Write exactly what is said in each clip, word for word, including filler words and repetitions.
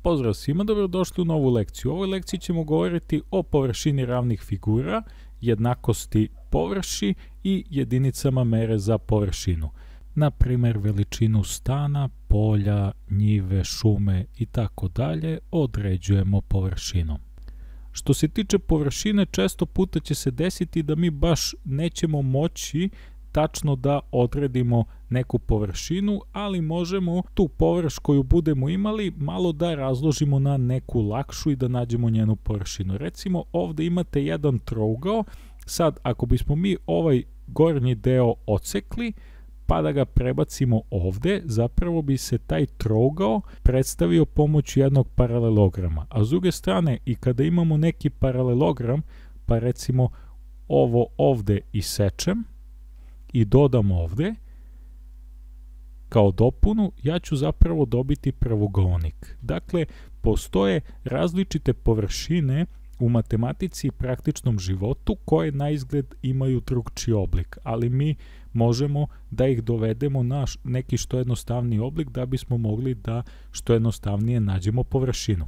Pozdrav svima, dobrodošli u novu lekciju. U ovoj lekciji ćemo govoriti o površini ravnih figura, jednakosti površi i jedinicama mere za površinu. Na primjer, veličinu stana, polja, njive, šume i tako dalje određujemo površinom. Što se tiče površine, često puta će se desiti da mi baš nećemo moći tačno da odredimo neku površinu, ali možemo tu površ koju budemo imali malo da razložimo na neku lakšu i da nađemo njenu površinu. Recimo, ovdje imate jedan trougao. Sad, ako bismo mi ovaj gornji deo odsekli, pa da ga prebacimo ovdje, zapravo bi se taj trougao predstavio pomoću jednog paralelograma. A s druge strane, i kada imamo neki paralelogram, pa recimo ovo ovdje isečem i dodam ovdje, kao dopunu, ja ću zapravo dobiti pravougaonik. Dakle, postoje različite površine u matematici i praktičnom životu koje na izgled imaju drugčiji oblik, ali mi možemo da ih dovedemo na neki što jednostavniji oblik da bismo mogli da što jednostavnije nađemo površinu.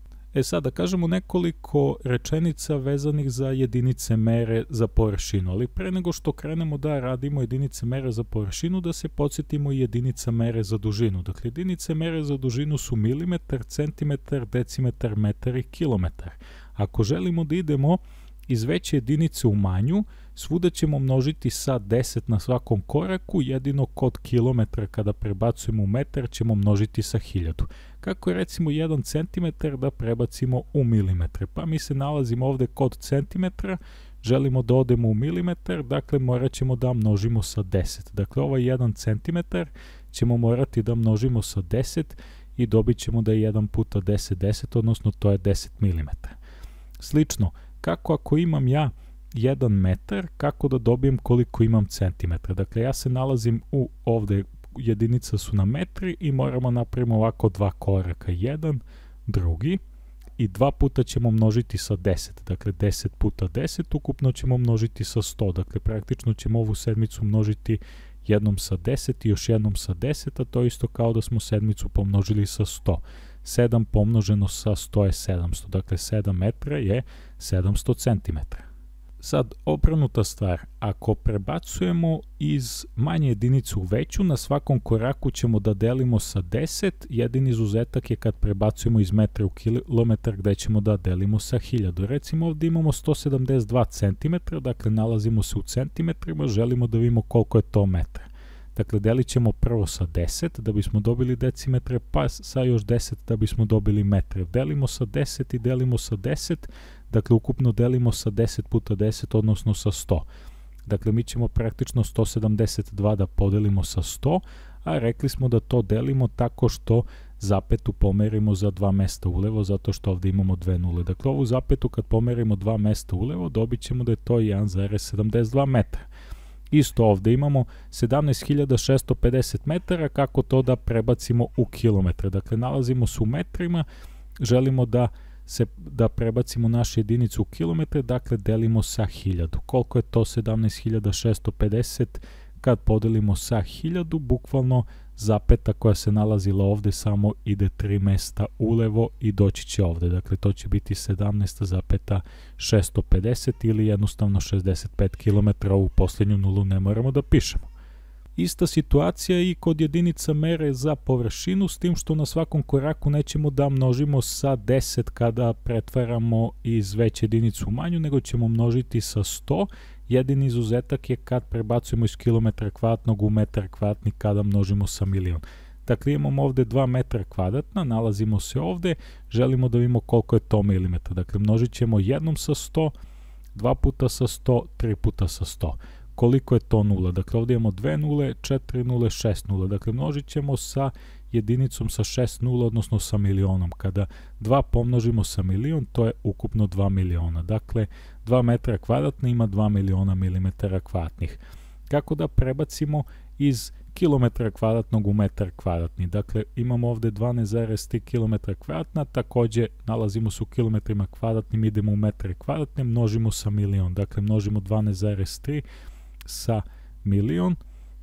E sad da kažemo nekoliko rečenica vezanih za jedinice mere za površinu, ali pre nego što krenemo da radimo jedinice mere za površinu, da se podsjetimo i jedinica mere za dužinu. Dakle, jedinice mere za dužinu su milimetar, centimetar, decimetar, metar i kilometar. Ako želimo da idemo iz veće jedinice u manju, svuda ćemo množiti sa deset na svakom koraku, jedino kod kilometra kada prebacujemo u metar ćemo množiti sa hiljadu. Kako je recimo jedan centimetar da prebacimo u milimetre? Pa mi se nalazimo ovdje kod centimetra, želimo da odemo u milimetar, dakle morat ćemo da množimo sa deset. Dakle, ovaj jedan centimetar ćemo morati da množimo sa deset i dobit ćemo da je jedan puta deset deset, odnosno to je deset milimetara. Slično, kako ako imam ja jedan metar, kako da dobijem koliko imam centimetra? Dakle, ja se nalazim u ovdje, jedinica su na metri i moramo napraviti ovako dva koraka. Jedan, drugi i dva puta ćemo množiti sa deset. Dakle, deset puta deset, ukupno ćemo množiti sa sto. Dakle, praktično ćemo ovu sedmicu množiti jednom sa deset i još jednom sa deset, a to je isto kao da smo sedmicu pomnožili sa sto. sedam pomnoženo sa sto je sedamsto, dakle sedam metra je sedamsto centimetara. Sad, obrnuta stvar, ako prebacujemo iz manje jedinice u veću, na svakom koraku ćemo da delimo sa deset, jedini izuzetak je kad prebacujemo iz metra u kilometar gde ćemo da delimo sa hiljadu. Recimo ovdje imamo sto sedamdeset dva centimetra, dakle nalazimo se u centimetrima, želimo da vidimo koliko je to metra. Dakle, delit ćemo prvo sa deset da bismo dobili decimetre, pa sa još deset da bismo dobili metre. Delimo sa deset i delimo sa deset, dakle ukupno delimo sa deset puta deset, odnosno sa sto. Dakle, mi ćemo praktično sto sedamdeset dva da podelimo sa sto, a rekli smo da to delimo tako što zapetu pomerimo za dva mesta ulevo, zato što ovdje imamo dve nule. Dakle, ovu zapetu kad pomerimo dva mesta ulevo, dobit ćemo da je to jedan zarez sedamdeset dva metra. Isto ovdje imamo sedamnaest hiljada šesto pedeset metara, kako to da prebacimo u kilometre. Dakle, nalazimo se u metrima, želimo da, se, da prebacimo našu jedinicu u kilometre, dakle delimo sa hiljadu. Koliko je to sedamnaest hiljada šesto pedeset kad podelimo sa hiljadu? Bukvalno zapeta koja se nalazila ovdje samo ide tri mesta ulevo i doći će ovdje. Dakle, to će biti sedamnaest zarez šesto pedeset ili jednostavno šezdeset pet kilometara, ovu posljednju nulu ne moramo da pišemo. Ista situacija i kod jedinica mere za površinu, s tim što na svakom koraku nećemo da množimo sa deset kada pretvaramo iz veće jedinicu u manju, nego ćemo množiti sa sto. Jedini izuzetak je kad prebacujemo iz kilometra kvadratnog u metar kvadratni kada množimo sa milion. Dakle, imamo ovdje dva metra kvadratna, nalazimo se ovdje, želimo da vidimo koliko je to milimetra. Dakle, množit ćemo jednom sa sto, dva puta sa sto, tri puta sa sto. Koliko je to nula? Dakle, ovdje imamo dve nule, četiri nule, šest nula. Dakle, množit ćemo sa jedinicom sa šest nula, odnosno sa milionom. Kada dva pomnožimo sa milion, to je ukupno dva miliona. Dakle, dva metra kvadratna ima dva miliona milimetara kvadratnih. Kako da prebacimo iz kilometra kvadratnog u metar kvadratni? Dakle, imamo ovdje dvanaest zarez tri kilometra kvadratna, također nalazimo se u kilometrima kvadratnim, idemo u metre kvadratne, množimo sa milion. Dakle, množimo dvanaest zarez tri sa milion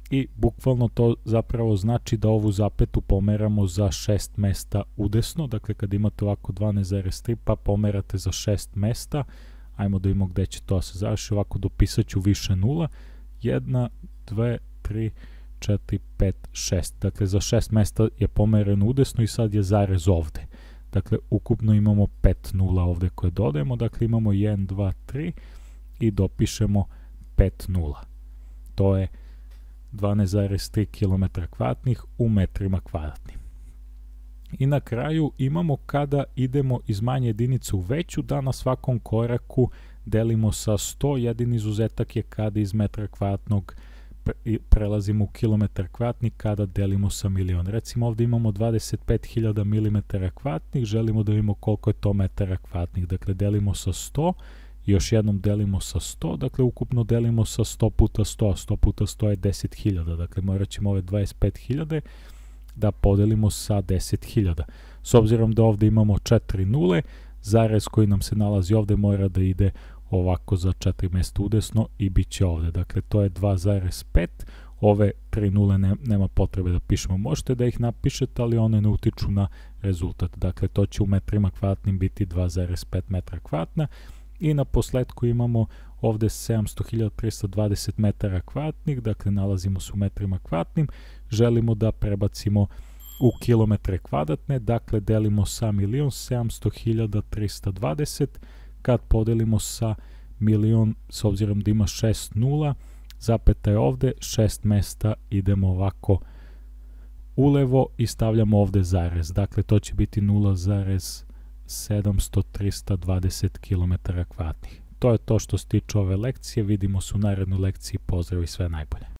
i bukvalno to zapravo znači da ovu zapetu pomeramo za šest mesta udesno. Dakle, kad imate ovako dvanaest zarez tri pa pomerate za šest mesta, ajmo da imamo gde će to se završi, ovako dopisat ću više nula, jedna, dve, tri, četiri, pet, šest. Dakle, za šest mesta je pomereno udesno i sad je zarez ovde. Dakle, ukupno imamo pet nula ovde koje dodajemo, dakle imamo jedan, dva, tri i dopišemo pet nula. To je dvanaest zarez tri kilometra kvadratnih u metrima kvadratnim. I na kraju imamo kada idemo iz manje jedinice u veću, da na svakom koraku delimo sa sto, jedini izuzetak je kada iz metra kvadratnog prelazimo u kilometar kvadratni kada delimo sa milion. Recimo ovdje imamo dvadeset pet hiljada milimetara kvadratnih, želimo da vidimo koliko je to metara kvadratnih. Dakle, delimo sa sto, još jednom delimo sa sto, dakle ukupno delimo sa sto puta sto, sto puta sto je deset hiljada, dakle morat ćemo ove dvadeset pet hiljada da podelimo sa deset hiljada. S obzirom da ovdje imamo četiri nule, zarez koji nam se nalazi ovdje mora da ide ovako za četiri mesta udesno i bit će ovdje. Dakle, to je dva zarez pet, ove tri nule ne, nema potrebe da pišemo. Možete da ih napišete, ali one ne utiču na rezultat. Dakle, to će u metrima kvadratnim biti dva zarez pet metra kvadratna. I na posledku imamo ovdje sedamsto hiljada trista dvadeset metara kvadratnih, dakle nalazimo se u metrima kvadratnim, želimo da prebacimo u kilometre kvadratne, dakle delimo sa milion sedamsto hiljada trista dvadeset, kad podelimo sa milion, s obzirom da ima šest nula, zapeta je ovdje, šest mesta, idemo ovako ulevo i stavljamo ovdje zarez, dakle to će biti nula zarez sedamsto trista dvadeset kilometara kvadratnih. To je to što se tiče ove lekcije, vidimo se u narednoj lekciji, pozdrav i sve najbolje.